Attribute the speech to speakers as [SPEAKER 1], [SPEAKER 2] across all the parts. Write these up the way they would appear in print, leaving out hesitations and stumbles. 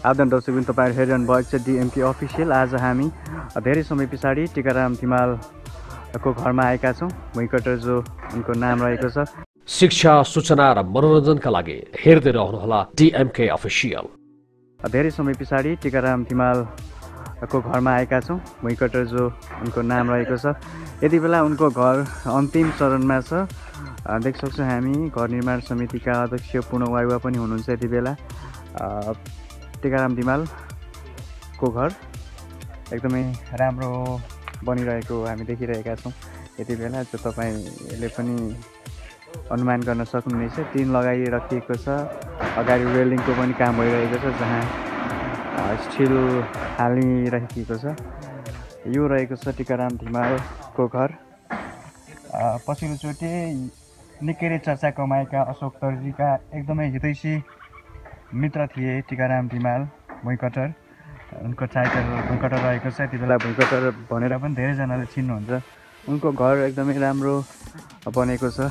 [SPEAKER 1] आदन दर्शकबिन तपाईहरु हेरिरहनु भएको छ डिएमके अफिसियल। आज हामी धेरै समय पछाडि टिकाराम धिमालको घरमा आएका छौं। भुइँकटर जो उनको नाम रहेको छ।
[SPEAKER 2] शिक्षा, सूचना र मनोरञ्जनका लागि हेर्दै रहनुहोला डिएमके अफिसियल।
[SPEAKER 1] धेरै समय पछाडि टिकाराम धिमालको घरमा आएका छौं। भुइँकटर जो उनको नाम रहेको छ। यति बेला उनको घर अन्तिम चरणमा छ। देख सक्छौं हामी घर निर्माण समितिका अध्यक्ष पुनः वायुवा पनि हुनुहुन्छ। यति बेला टिकाराम धिमालको घर एकदमै राम्रो बनिरहेको हामी देखिरहेका छौं। यति बेला जो तपाईले पनि अनुमान गर्न सक्नुहुनेछ। टिन लगाइराखिएको छ। अगाडि वेल्डिङको पनि काम भइरहेको छ जहाँ स्टिल हालिराखिएको छ। यो रहेको छ टिकाराम धिमालको घर। पछिल्लोचोटि निकै नै चर्चा कमाएका अशोक दर्जीका एकदमै हितैषी मित्र थिए टिकाराम धिमाल भुइँकटर। उनको टाइटल भुइँकटर रहेको छ। यति बेला भुइँकटर भनेर पनि धेरैजनाले चिन्नुहुन्छ। उनको घर एकदमै राम्रो बनेको छ।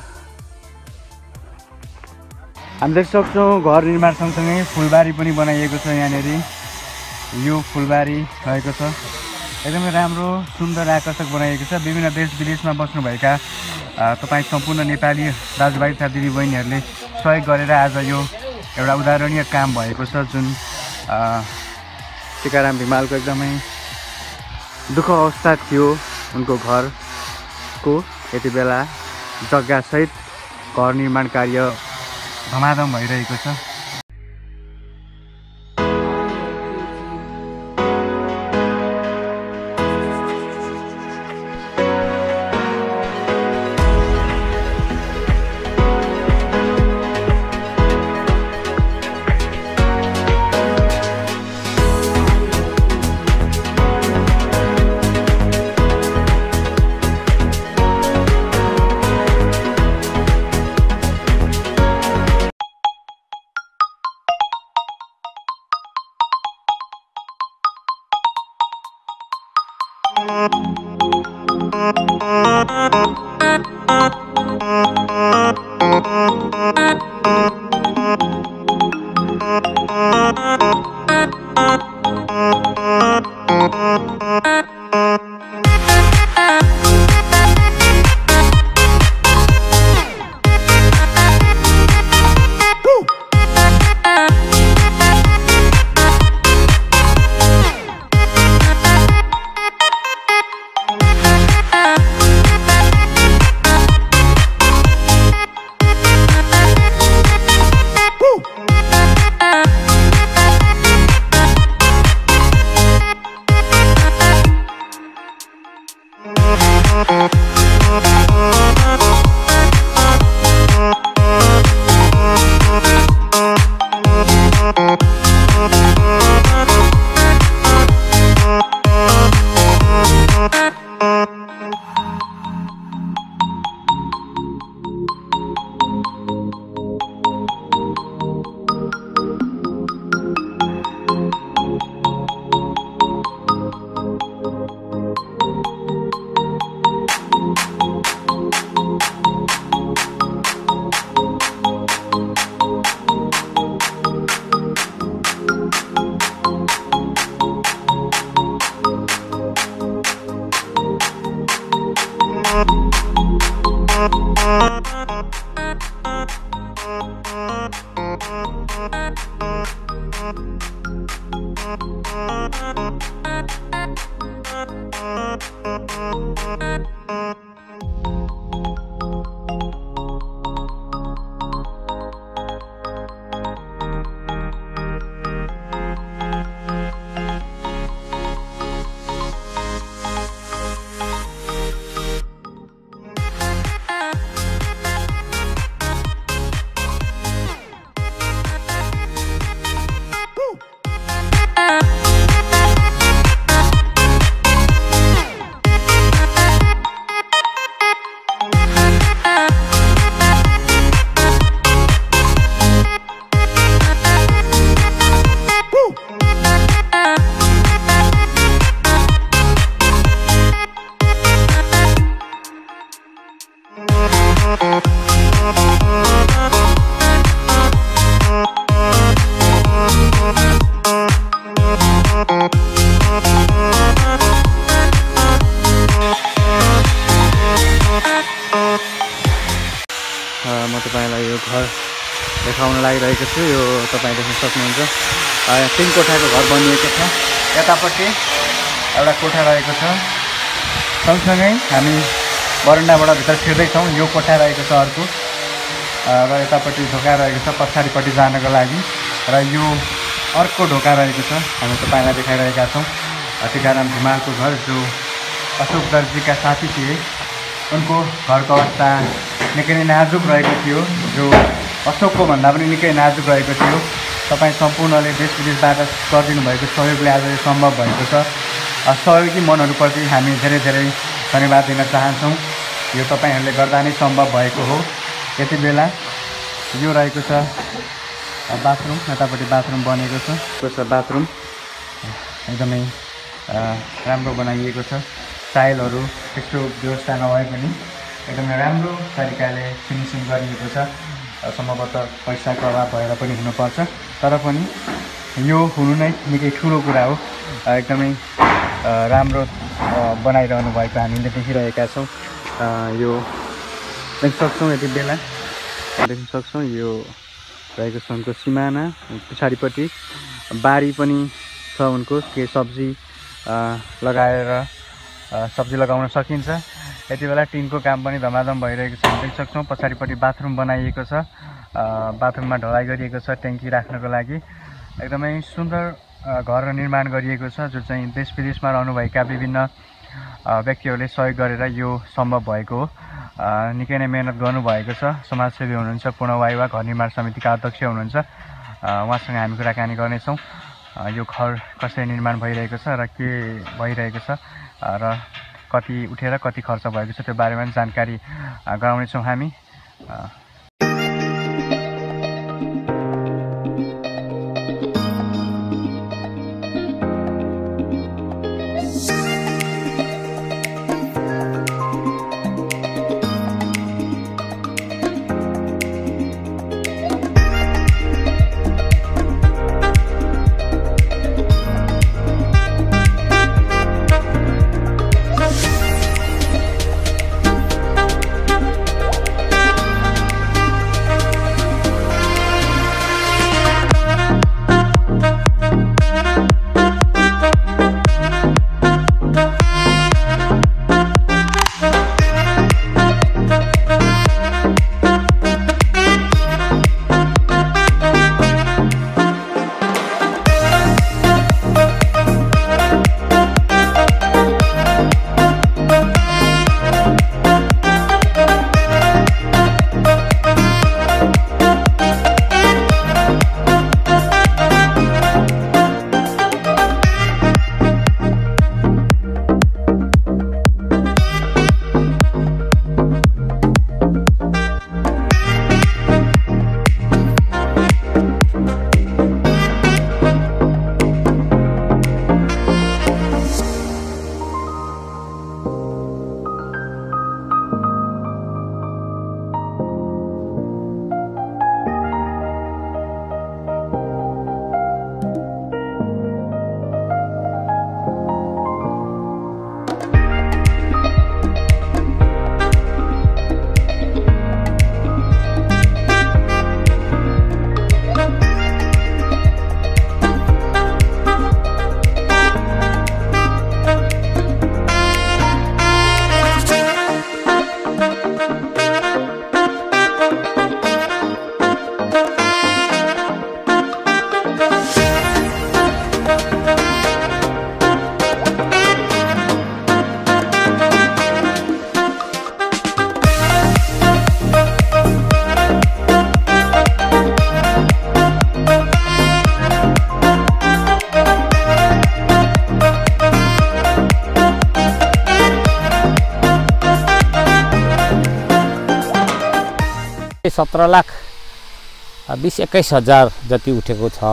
[SPEAKER 1] हामी देख सक्छौँ घर निर्माण सँगसँगै फुलबारी पनि बनाइएको छ। यहाँनिर यो फुलबारी रहेको छ। एकदमै राम्रो सुन्दर आकर्षक बनाइएको छ। विभिन्न देश विदेशमा बस्नुभएका तपाईँ सम्पूर्ण नेपाली दाजुभाइ तथा दिदीबहिनीहरूले सहयोग गरेर आज यो एउटा उदाहरणीय काम भएको छ। जुन टिकाराम धिमालको एकदमै दुःख अवस्था थियो उनको घरको। यति बेला जग्गासहित घर निर्माण कार्य धमाधम भइरहेको छ। म तपाईँलाई यो घर देखाउन लागिरहेको छु। यो तपाईँ देख्न सक्नुहुन्छ 3 कोठाको घर बनिएको छ। यतापट्टि एउटा कोठा रहेको छ, सँगसँगै हामी बरन्डाबाट भित्र छिर्दैछौँ। यो कोठा रहेको छ अर्को, र यतापट्टि ढोका रहेको छ पछाडिपट्टि जानको लागि, र यो अर्को ढोका रहेको छ। हामी तपाईँलाई देखाइरहेका छौँ टिकाराम धिमालको घर, जो अशोक दर्जीका साथी थिए। उनको घरको अवस्था निकै नै नाजुक रहेको थियो, जो अशोकको भन्दा पनि निकै नाजुक रहेको थियो। तपाईँ सम्पूर्णले देश विदेशबाट गरिदिनु भएको सहयोगले आज यो सम्भव भएको छ। सहयोगी मनहरूप्रति हामी धेरै धेरै धन्यवाद दिन चाहन्छौँ। यो तपाईँहरूले गर्दा नै सम्भव भएको हो। यति बेला यो रहेको छ बाथरुम, यतापट्टि बाथरुम बनेको छ। बाथरुम एकदमै राम्रो बनाइएको छ। टाइलहरू त्यस्तो व्यवस्था नभए पनि एकदमै राम्रो तरिकाले फिनिसिङ गरिएको छ। सम्भवतः पैसाको अभाव भएर पनि हुनुपर्छ, तर पनि यो हुनु नै निकै ठुलो कुरा हो। एकदमै राम्रो बनाइरहनु भएको हामीले देखिरहेका छौँ। यो देख्न सक्छौँ, यति बेला देख्न सक्छौँ यो रहेको छ उनको सिमाना। पछाडिपट्टि बारी पनि छ उनको, के सब्जी लगाएर सब्जी लगाउन सकिन्छ। यति बेला टिनको काम पनि धमाधम भइरहेको छ, देख्न सक्छौँ। पछाडिपट्टि बाथरुम बनाइएको छ, बाथरुममा ढलाइ गरिएको छ ट्याङ्की राख्नको लागि। एकदमै सुन्दर घर निर्माण गरिएको छ, जो चाहिँ देश विदेशमा रहनुभएका विभिन्न व्यक्तिहरूले सहयोग गरेर यो सम्भव भएको हो। निकै नै मेहनत गर्नुभएको छ। समाजसेवी हुनुहुन्छ, पूर्ण वाइवा घर निर्माण समितिका अध्यक्ष हुनुहुन्छ। उहाँसँग हामी कुराकानी गर्नेछौँ। यो घर कसरी निर्माण भइरहेको छ र के भइरहेको छ र कति उठेर कति खर्च भएको छ त्यो बारेमा जानकारी गराउनेछौँ हामी।
[SPEAKER 3] $17,20,21,000 जति उठेको छ।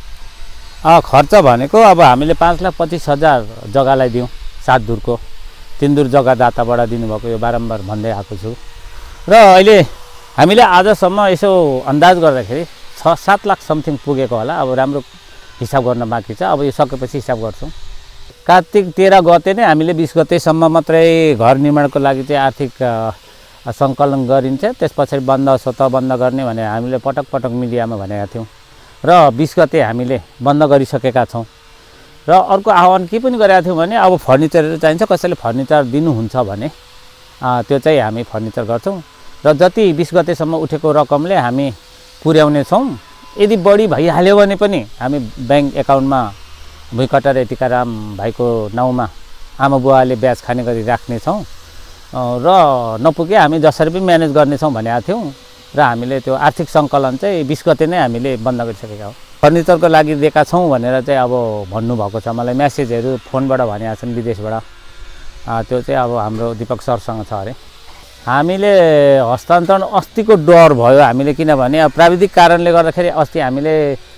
[SPEAKER 3] खर्च भनेको अब हामीले 5,25,000 जग्गालाई दिउँ। 7 धुरको 3 धुर जग्गा दाताबाट दिनुभएको यो बारम्बार भन्दै आएको छु। र अहिले हामीले आजसम्म यसो अन्दाज गर्दाखेरि 6-7 लाख समथिङ पुगेको होला। अब राम्रो हिसाब गर्न बाँकी छ। अब यो सकेपछि हिसाब गर्छौँ। कार्तिक 13 गते नै हामीले 20 गतेसम्म मात्रै घर निर्माणको लागि चाहिँ आर्थिक सङ्कलन गरिन्छ। त्यस पछाडि स्वतः बन्द गर्ने भनेर हामीले पटक पटक मिडियामा भनेका थियौँ र 20 गते हामीले बन्द गरिसकेका छौँ। र अर्को आह्वान के पनि गरेका थियौँ भने अब फर्निचरहरू चाहिन्छ, कसैले फर्निचर दिनुहुन्छ भने त्यो चाहिँ हामी फर्निचर गर्छौँ र जति 20 गतेसम्म उठेको रकमले हामी पुर्याउने छौँ। यदि बढी भइहाल्यो भने पनि हामी ब्याङ्क एकाउन्टमा भुइँकटर टिकाराम भाइको नाउँमा आमा बुवाले ब्याज खाने गरी राख्नेछौँ र नपुगे हामी जसरी पनि म्यानेज गर्नेछौँ भनेका थियौँ र हामीले त्यो आर्थिक सङ्कलन चाहिँ 20 गते नै हामीले बन्द गरिसकेका हौँ। फर्निचरको लागि दिएका छौँ भनेर चाहिँ अब भन्नुभएको छ, मलाई म्यासेजहरू फोनबाट भनेका छन् विदेशबाट। त्यो चाहिँ अब हाम्रो दिपक सरसँग छ अरे। हामीले हस्तान्तरण अस्तिको डर भयो हामीले, किनभने अब प्राविधिक कारणले गर्दाखेरि अस्ति हामीले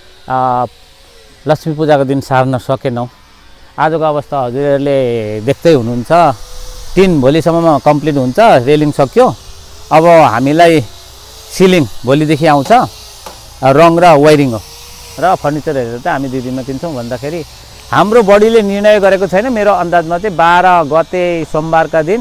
[SPEAKER 3] लक्ष्मी पूजाको दिन सार्न सकेनौँ। आजको अवस्था हजुरहरूले देख्दै हुनुहुन्छ, टिन भोलिसम्ममा कम्प्लिट हुन्छ, रेलिङ सक्यो। अब हामीलाई सिलिङ भोलिदेखि आउँछ, रङ र वायरिङ हो र फर्निचरहरू त हामी 2 दिनमा किन्छौँ भन्दाखेरि हाम्रो बडीले निर्णय गरेको छैन। मेरो अन्दाजमा चाहिँ 12 गते सोमबारका दिन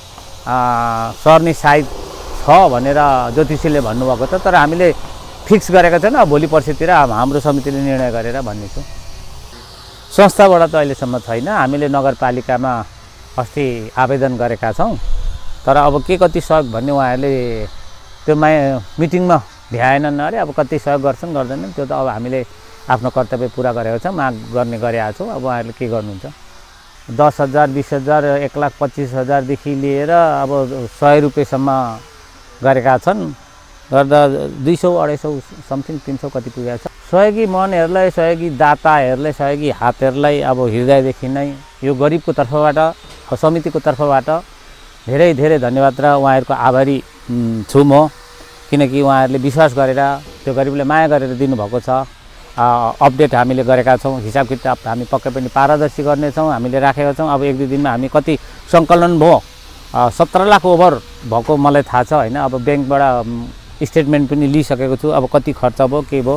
[SPEAKER 3] सर्ने सायद छ भनेर ज्योतिषीले भन्नुभएको छ, तर हामीले फिक्स गरेका छैन। भोलि पर्सितिर हाम्रो समितिले निर्णय गरेर भन्नेछौँ। संस्थाबाट त अहिलेसम्म छैन, हामीले नगरपालिकामा अस्ति आवेदन गरेका छौँ, तर अब के कति सहयोग भन्ने उहाँहरूले त्यो मिटिङमा भ्याएनन् अरे। अब कति सहयोग गर्छन् गर्दैनन् त्यो त अब हामीले आफ्नो कर्तव्य पुरा गरेको छ, माग गर्ने गरेका छौँ। अब उहाँहरूले के गर्नुहुन्छ, 10,000 20,000 1,25,000 देखि लिएर अब 100 रुपियाँसम्म गरेका छन्, गर्दा 200-250 समथिङ 300 कति पुगेको छ। सहयोगी मनहरूलाई, सहयोगी दाताहरूलाई, सहयोगी हातहरूलाई अब हृदयदेखि नै यो गरिबको तर्फबाट, समितिको तर्फबाट धेरै धेरै धन्यवाद र उहाँहरूको आभारी छु म, किनकि उहाँहरूले विश्वास गरेर त्यो गरिबलाई माया गरेर दिनुभएको छ। अपडेट हामीले गरेका छौँ, हिसाब किताब हामी पक्कै पनि पारदर्शी गर्नेछौँ, हामीले राखेका छौँ। अब 1-2 दिनमा हामी कति सङ्कलन भयो, 17 लाख ओभर भएको मलाई थाहा छ होइन। अब ब्याङ्कबाट स्टेटमेन्ट पनि लिइसकेको छु, अब कति खर्च भयो के भयो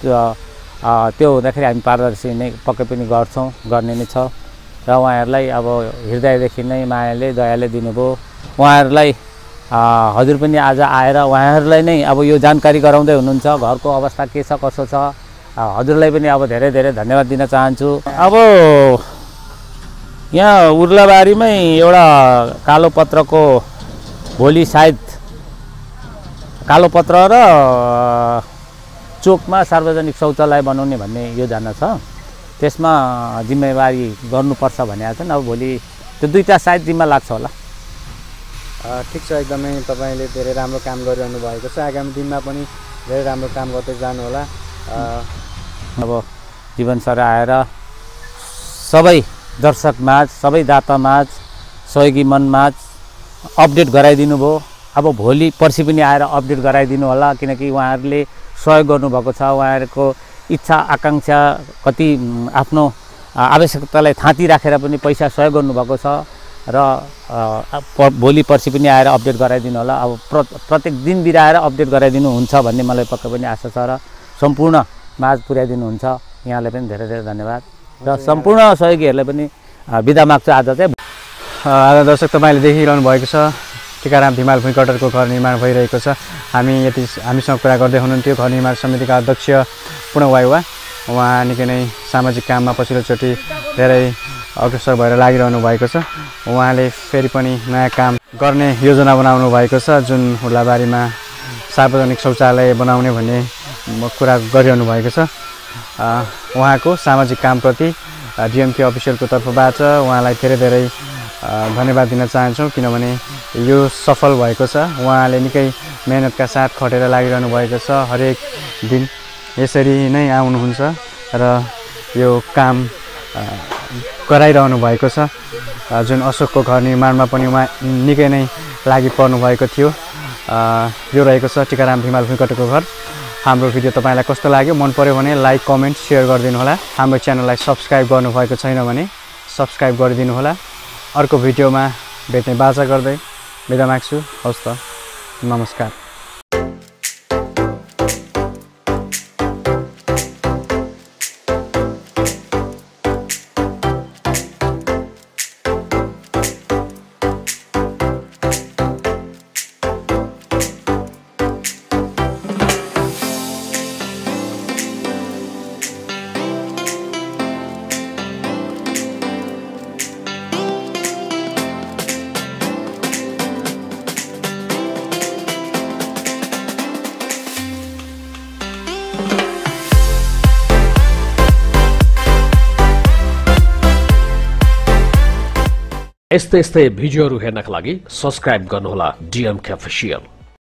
[SPEAKER 3] त्यो हुँदाखेरि हामी पारदर्शी नै पक्कै पनि गर्छौँ, गर्ने नै छ। र उहाँहरूलाई अब हृदयदेखि नै मायाले दयाले दिनुभयो। उहाँहरूलाई हजुर पनि आज आएर उहाँहरूलाई नै अब यो जानकारी गराउँदै हुनुहुन्छ, घरको अवस्था के छ कसो छ। हजुरलाई पनि अब धेरै धेरै धन्यवाद दिन चाहन्छु। अब यहाँ उर्लाबारीमै एउटा कालो पत्रको भोलि सायद कालो पत्र र चोकमा सार्वजनिक शौचालय बनाउने भन्ने योजना छ, त्यसमा जिम्मेवारी गर्नुपर्छ भनेका छन्। अब भोलि त्यो 2टा सायद जिम्मा लाग्छ होला।
[SPEAKER 1] ठिक छ, एकदमै तपाईँले धेरै राम्रो काम गरिरहनु भएको छ। आगामी दिनमा पनि धेरै राम्रो काम गर्दै जानु होला।
[SPEAKER 3] अब जीवन सर आएर सबै दर्शकमाझ, सबै दातामाझ, सहयोगी मनमाझ अपडेट गराइदिनु भयो। अब भोलि पर्सि पनि आएर अपडेट गराइदिनु होला, किनकि उहाँहरूले सहयोग गर्नुभएको छ। उहाँहरूको इच्छा आकाङ्क्षा कति आफ्नो आवश्यकतालाई थाँती राखेर पनि पैसा सहयोग गर्नुभएको छ र भोलि पर्सि पनि आएर अपडेट गराइदिनु होला। अब प्रत्येक दिन बिराएर अपडेट गराइदिनु हुन्छ भन्ने मलाई पक्कै पनि आशा छ र सम्पूर्ण माझ पुर्याइदिनुहुन्छ। यहाँलाई पनि धेरै धेरै धन्यवाद र सम्पूर्ण सहयोगीहरूलाई पनि बिदा माग्छु। आज चाहिँ
[SPEAKER 1] आज दर्शक तपाईँले देखिरहनु भएको छ, टिकाराम धिमाल भुइँकटरको घर निर्माण भइरहेको छ। हामीसँग कुरा गर्दै हुनुहुन्थ्यो घर निर्माण समितिका अध्यक्ष पूर्ण वायुवा। उहाँ निकै नै सामाजिक काममा पछिल्लोचोटि धेरै अग्रसर भएर लागिरहनु भएको छ। उहाँले फेरि पनि नयाँ काम गर्ने योजना बनाउनु भएको छ, जुन उर्लाबारीमा सार्वजनिक शौचालय बनाउने भन्ने कुरा गरिरहनु भएको छ। उहाँको सामाजिक कामप्रति डिएमके अफिसियलको तर्फबाट उहाँलाई धेरै धेरै धन्यवाद दिन चाहन्छौँ, किनभने यो सफल भएको छ। उहाँले निकै मेहनतका साथ खटेर लागिरहनु भएको छ। हरेक दिन यसरी नै आउनुहुन्छ र यो काम गराइरहनु भएको छ। जुन अशोकको घर निर्माणमा पनि उहाँ निकै नै लागि पर्नु भएको थियो। यो रहेको छ टिकाराम धिमाल भुइँकटरको घर। हाम्रो भिडियो तपाईँलाई कस्तो लाग्यो, मन पर्यो भने लाइक कमेन्ट सेयर गरिदिनु होला। हाम्रो च्यानललाई सब्सक्राइब गर्नुभएको छैन भने सब्सक्राइब गरिदिनु होला। अर्को भिडियोमा भेट्ने बाचा गर्दै बिदा माग्छु। हवस् त, नमस्कार।
[SPEAKER 2] यस्तै भिडियोहरू हेर्नका लागि सब्स्क्राइब गर्नुहोला DMK Official।